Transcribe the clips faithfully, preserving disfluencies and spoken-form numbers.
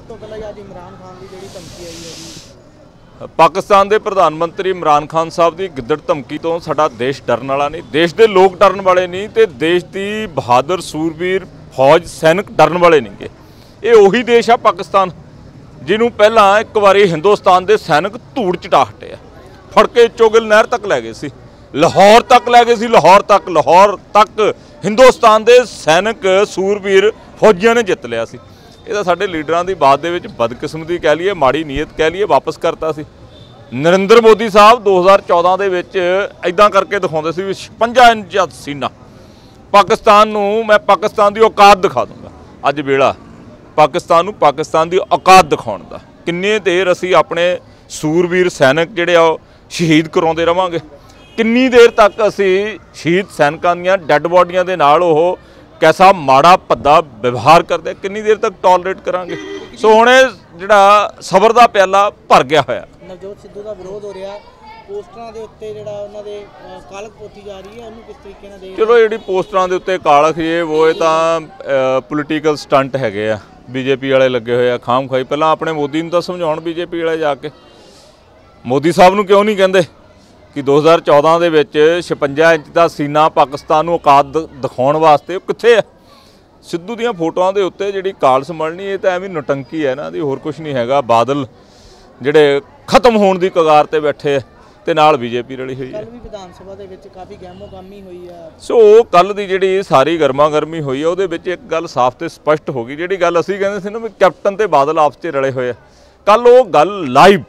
ਤੋਂ ਪਹਿਲਾਂ ਅੱਜ ਇਮਰਾਨ ਖਾਨ ਦੀ ਜਿਹੜੀ ਧਮਕੀ ਆਈ ਹੈ ਜੀ, ਪਾਕਿस्तान ਦੇ ਪ੍ਰਧਾਨ ਮੰਤਰੀ ਇਮਰਾਨ ਖਾਨ ਸਾਹਿਬ ਦੀ ਗਿੱਦੜ ਧਮਕੀ ਤੋਂ ਸਾਡਾ ਦੇਸ਼ ਡਰਨ ਵਾਲਾ ਨਹੀਂ, ਦੇਸ਼ ਦੇ ਲੋਕ ਡਰਨ ਵਾਲੇ ਨਹੀਂ ਤੇ ਦੇਸ਼ ਦੀ ਬਹਾਦਰ ਸੂਰਬੀਰ ਫੌਜ ਸੈਨਿਕ ਡਰਨ ਵਾਲੇ ਨਹੀਂ ਗੇ। ਇਹ ਉਹੀ ਦੇਸ਼ ਆ ਪਾਕਿस्तान ਜਿਹਨੂੰ ਪਹਿਲਾਂ ਇੱਕ ਵਾਰੀ ਹਿੰਦੁਸਤਾਨ ਦੇ ਸੈਨਿਕ ਧੂੜ ਚਟਾ ਹਟੇ ਆ, ਫੜ ਕੇ ਚੋਗਲ ਨਹਿਰ ਤੱਕ ਲੈ ਗਏ ਸੀ, ਲਾਹੌਰ ਤੱਕ ਲੈ ਗਏ ਸੀ, ਲਾਹੌਰ ਤੱਕ ਲਾਹੌਰ ਤੱਕ ਹਿੰਦੁਸਤਾਨ ਦੇ ਸੈਨਿਕ ਸੂਰਬੀਰ ਫੌਜੀਆਂ ਨੇ ਜਿੱਤ ਲਿਆ ਸੀ। ਇਹ ਤਾਂ ਸਾਡੇ ਲੀਡਰਾਂ ਦੀ ਬਾਤ ਦੇ ਵਿੱਚ ਬਦਕਿਸਮਤੀ ਕਹਿ ਲਈਏ, ਮਾੜੀ ਨੀਅਤ ਕਹਿ ਲਈਏ, ਵਾਪਸ ਕਰਤਾ ਸੀ। ਨਰਿੰਦਰ ਮੋਦੀ ਸਾਹਿਬ ਦੋ ਹਜ਼ਾਰ ਚੌਦਾਂ ਦੇ ਵਿੱਚ ਇੱਦਾਂ ਕਰਕੇ ਦਿਖਾਉਂਦੇ ਸੀ ਵੀ ਛਪੰਜਾ ਇੰਚ ਦਾ ਸੀਨਾ, ਪਾਕਿस्तान ਨੂੰ ਮੈਂ ਪਾਕਿस्तान ਦੀ ਔਕਾਤ ਦਿਖਾ ਦੂੰਗਾ। ਅੱਜ ਵੇਲਾ ਪਾਕਿस्तान ਨੂੰ ਪਾਕਿस्तान ਦੀ ਔਕਾਤ ਦਿਖਾਉਣ ਦਾ। ਕਿੰਨੇ ਦੇਰ ਅਸੀਂ ਆਪਣੇ ਸੂਰਬੀਰ ਸੈਨਿਕ ਜਿਹੜੇ ਆ ਉਹ ਸ਼ਹੀਦ ਕਰਾਉਂਦੇ ਰਵਾਂਗੇ, ਕਿੰਨੀ ਦੇਰ ਤੱਕ ਅਸੀਂ ਸ਼ਹੀਦ ਸੈਨਿਕਾਂ ਦੀਆਂ ਡੈੱਡ ਬੋਡੀਆਂ ਦੇ ਨਾਲ ਉਹ कैसा माड़ा भद्दा व्यवहार करते, कितनी देर तक टॉलरेट करांगे। सो हुणे जिहड़ा सबर दा प्याला भर गया होया। नवजोत सिद्धू दा विरोध हो रहा, पोस्टरां दे उत्ते जिहड़ा उन्हां दे कालख पोती जा रही है, उहनूं किस तरीके नाल देख? चलो जिहड़ी पोस्टरां दे उत्ते कालख ये वो ये तां पोलीटिकल स्टंट हैगे आ, बीजेपी वाले लगे हुए आ खाम खाई। पहलां अपने मोदी नूं तां समझाउण बीजेपी वाले जाके, मोदी साहब नूं क्यों नहीं कहिंदे कि दो हज़ार चौदह ਦੇ ਵਿੱਚ ਛਪੰਜਾ ਇੰਚ ਦਾ ਸੀਨਾ ਪਾਕਿस्तान ਨੂੰ ਔਕਾਤ ਦਿਖਾਉਣ ਵਾਸਤੇ ਉਹ ਕਿੱਥੇ ਹੈ। ਸਿੱਧੂ ਦੀਆਂ ਫੋਟੋਆਂ ਦੇ ਉੱਤੇ ਜਿਹੜੀ ਕਾਲ ਸਮਲਣੀ ਇਹ ਤਾਂ ਐਵੇਂ ਨਟੰਕੀ ਹੈ ਨਾ ਦੀ, ਹੋਰ ਕੁਝ ਨਹੀਂ ਹੈਗਾ। ਬਾਦਲ ਜਿਹੜੇ ਖਤਮ ਹੋਣ ਦੀ ਕਗਾਰ ਤੇ ਬੈਠੇ ਆ ਤੇ ਨਾਲ ਬੀਜੇਪੀ ਰਲੀ ਹੋਈ ਹੈ। ਕੱਲ ਵੀ ਵਿਧਾਨ ਸਭਾ ਦੇ ਵਿੱਚ ਕਾਫੀ ਗਹਿਮੋ-ਗਹਿਮੀ ਹੋਈ ਆ। ਸੋ ਕੱਲ ਦੀ ਜਿਹੜੀ ਸਾਰੀ ਗਰਮਾ ਗਰਮੀ ਹੋਈ ਆ ਉਹਦੇ ਵਿੱਚ ਇੱਕ ਗੱਲ ਸਾਫ਼ ਤੇ ਸਪਸ਼ਟ ਹੋ ਗਈ, ਜਿਹੜੀ ਗੱਲ ਅਸੀਂ ਕਹਿੰਦੇ ਸੀ ਨਾ ਵੀ ਕੈਪਟਨ ਤੇ ਬਾਦਲ ਆਪਸ 'ਚ ਰਲੇ ਹੋਏ ਆ, ਕੱਲ ਉਹ ਗੱਲ ਲਾਈਵ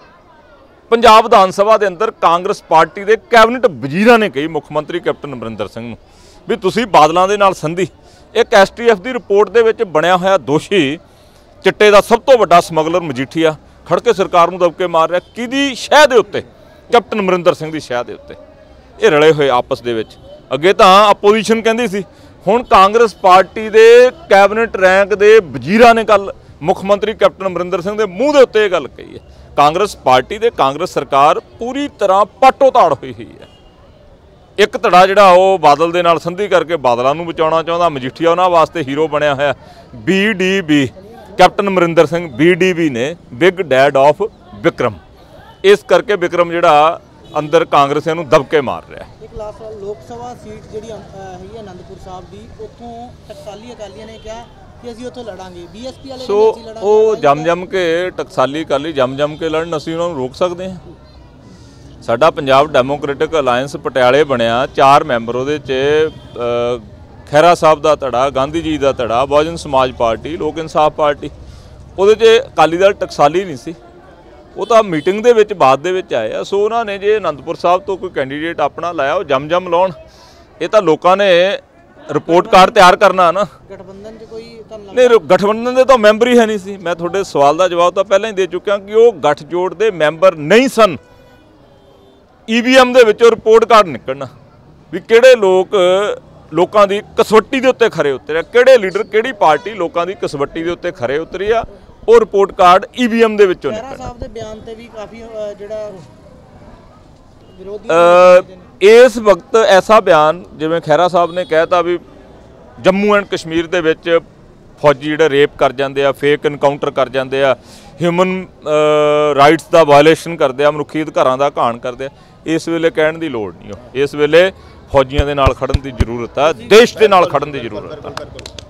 पंजाब विधान सभा के अंदर कांग्रेस पार्टी के कैबिनेट वजीरां ने कही मुख्य मंत्री कैप्टन अमरिंदर सिंह नूं भी तुसीं बादलों के नाल संधि। एक एस टी एफ की रिपोर्ट के विच बनिया होया दोषी चिट्टे का सब तो वड्डा समगलर मजीठिया खड़ के सरकार नूं दबके मार रहा, किहदी शह दे उत्ते? कैप्टन अमरिंदर सिंह की शह के उत्ते ये रले हुए आपस दे विच। अगे तां अपोजिशन कहती सी, हुण कांग्रेस पार्टी के कैबिनेट रैंक के वजीरां ने कल मुख्य मंत्री कैप्टन अमरिंदर सिंह के मूँह के उत्ते गल कही है। कांग्रेस पार्टी ते कांग्रेस सरकार पूरी तरह पाटो ताड़ हुई हुई है। एक धड़ा जिहड़ा वो बादल दे नाल संधि करके बादलों नूं बचाउणा चाहुंदा, मजीठिया उन्हां वास्ते हीरो बनया होया। B D B captain Amarinder Singh B D B ने बिग डैड ऑफ विक्रम, इस करके विक्रम जिहड़ा अंदर कांग्रेसियां नूं दबके मार रहा है। एक लास्ट लोक सभा सीट जिहड़ी हैगी आनंदपुर साहब दी, उत्थों टकसाली अकालियां ने कहा कि असीं उत्थों लड़ांगे, बीएसपी वाले सो वो जम जम के टकसाली अकाली जम जम के लड़न, असीं उन्हां नूं रोक सकते हैं? साडा पंजाब डेमोक्रेटिक अलायंस पटियाले बनिया, चार मैंबर उहदे च खैरा साहब दा धड़ा, गांधी जी दा धड़ा, बहुजन समाज पार्टी, लोक इंसाफ पार्टी, उहदे च अकाली दल टकसाली नहीं सी, वो तो मीटिंग दे विच बाद दे विच आए आ। सो उन्हां ने जे आनंदपुर साहब तो कोई कैंडीडेट अपना लाया, वो जम जम लाउण, ये तो लोगों ने रिपोर्ट कार्ड तैयार करना ना। गठबंधन च कोई नहीं, गठबंधन के तो मैंबर ही है नहीं सी। मैं थोड़े सवाल का जवाब तो पहले ही दे चुका कि वो गठजोड़ के मैंबर नहीं सन। ई वी एम के रिपोर्ट कार्ड निकलना भी किहड़े लोग लोगों की कसवट्टी के उत्ते खरे उतरे, किहड़े लीडर किहड़ी पार्टी लोगों की कसवट्टी के उत्ते खरे उतरी आ, वो report card E V M के विचों निकलना। इस वक्त ऐसा बयान जिवें खैरा साहब ने कहता भी जम्मू एंड कश्मीर दे विच फौजी जिहड़े रेप कर जाते हैं, फेक इनकाउंटर कर जाते हैं, ह्यूमन राइट्स का वायलेशन करते हैं, मनुखी अधिकारां दा घाण करते हैं, इस वेले कहण दी लोड़ नहीं हो। इस वेले फौजियां दे नाल खड़न दी जरूरत है, देश दे नाल खड़न दी जरूरत है।